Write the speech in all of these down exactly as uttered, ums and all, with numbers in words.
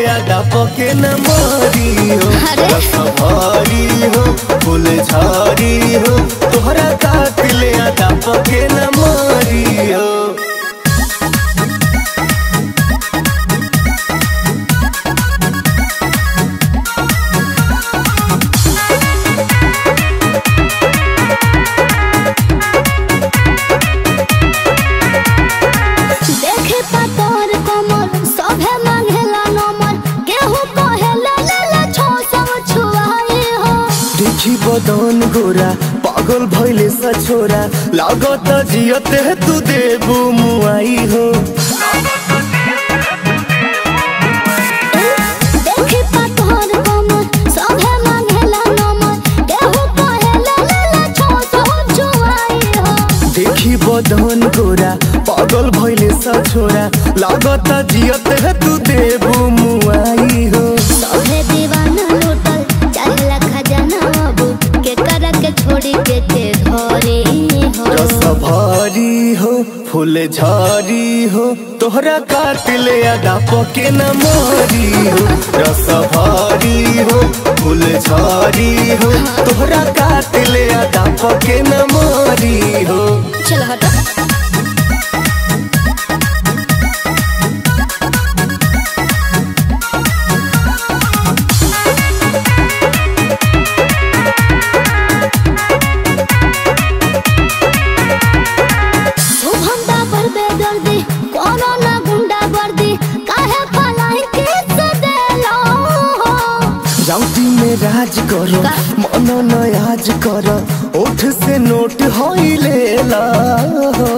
आदा पके न मारी हो। रसभरी हो फूल झारी हो तोहरा कातिल आदा पके न मारी हो। बदन गोरा पागल भइले सा छोरा लागत जियते तू देबू मुआई हो। देखी पातोर कमर सभे मांगेला नमर केहू कहेला लेला छो सो छुआई हो। देखी बदन गोरा पागल भइले सा छोरा लागत जियते तू देबू मुआई हो। सभे दीवाना लूटल चाहेला खजाना छोड़ी के के घरे हो। रसभरी हो फूल झारी हो तोहरा कातिल आदा पके न मारी हो। रसभरी हो फूल झारी हो तोहरा कातिल आदा पके न मारी हो। चल हटो। राउटी में राज करो मन नयाज करो ओठ से नोट होई लेला हो।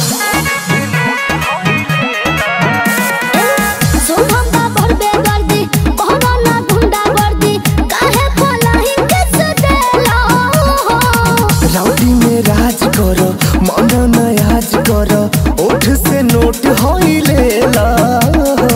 राउटी में राज करो मन नयाज करो ओठ से नोट होई लेला हो।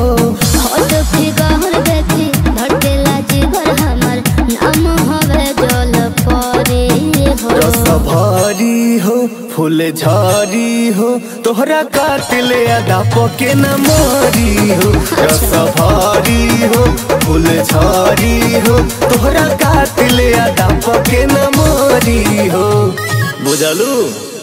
रसभरी हो फूल झारी हो तोहरा कातिल आदा पके न मारी हो। रसभरी हो फूल झारी हो तोहरा कातिल आदा पके न मारी हो। बुझलू।